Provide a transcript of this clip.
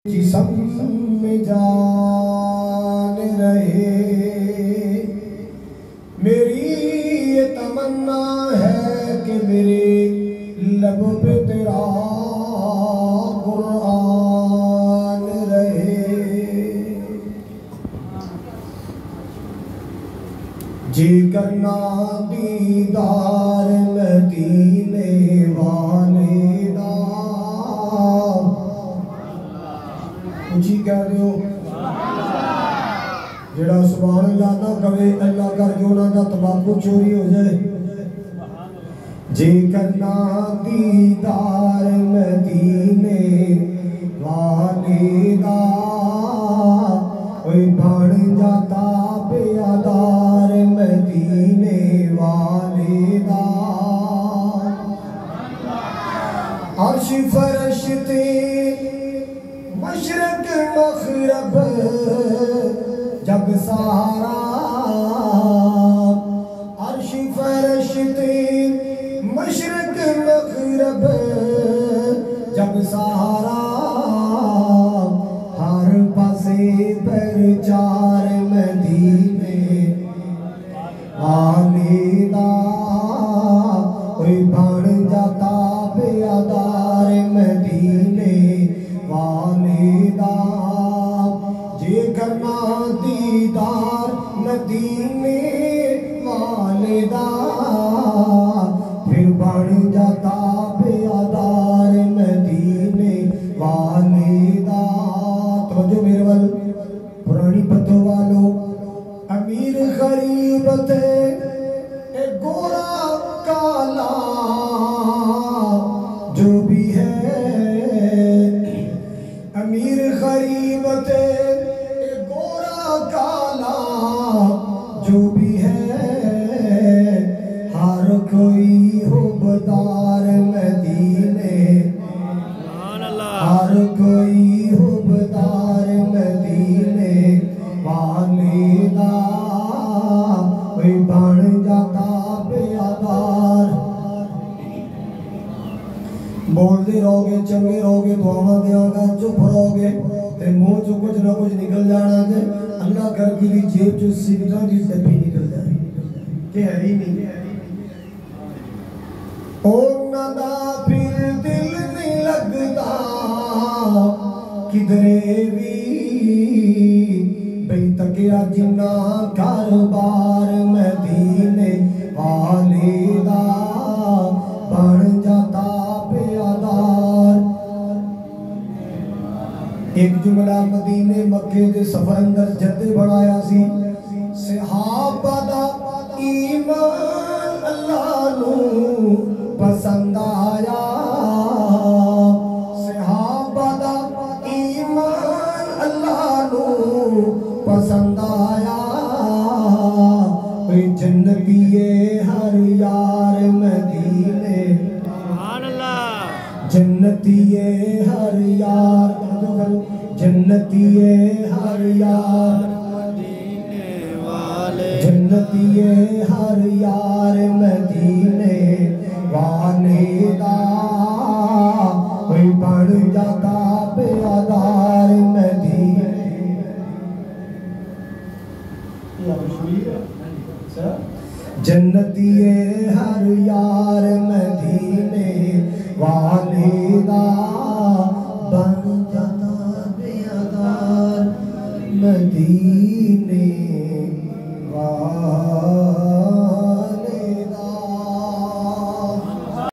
جسم میں جان رہے، میری یہ تمنا ہے کہ میرے لب پہ تیرا قرآن رہے۔ جی کرنا دیدار مدینے والے دا، جی کہہ رہے ہو جڑا سبحان اللہ نہ کہے اللہ کر کے انہاں دا تمباکو چوری ہو جائے۔ جے کرنا دیدار مدینے والے دا، کوئی بن جاتا پیادار مدینے والے دا۔ عرش فرشتے مشرق مغرب جگ سارا، عرش فرشتے مشرق مغرب جگ سارا، ہر پاسے پرچار مدینے والے دا، کوئی بن جاتا پیادار مدینے والے دا۔ جے کرنا دیدار مدینے والے دا، پھر بن جاتا پیادار مدینے والے دا۔ توجہ میرے وال پرانی پتوں والو، امیر غریب تھے اے گورا کالا جو بھی ہے، امیر غریب تھے اے گورا کالا جو بھی ہے، ہر کوئی حبدار مدینے، ہر کوئی حبدار مدینے والے دا، کوئی بن جاتا پیادار۔ بول دے رہو گے، چنگے رہو گے، دعاواں دیاں گا، چپ رہو گے تے منہ چوں کچھ نہ کچھ نکل جانا تے اللہ کر کے جیب چوں سگریٹاں دی ڈبی نکل جائے کہ ہے ہی نہیں۔ انہاں دا پھر دل نہیں لگدا کدھرے وی، بے تکیا جنہ کاروبار مدینے والے دا، بن جاتا پیادار۔ ایک جملہ مدینے مکے دے سفر اندر جدے بڑھایا سی، صحابہ دا ایمان اللہ نو پسند آیا، صحابہ دا ایمان اللہ نو پسند آیا، کوئی جنتی ہر یار مدینے، جنتی ہر یار، جنتی ہر یار مدینے والے، جنتی ہر یار مدینے والے دا، کوئی بن جاتا پیادار مدینے۔ جنتی ہر یار مدینے والے دا، بن جاتا پیادار مدینے والے۔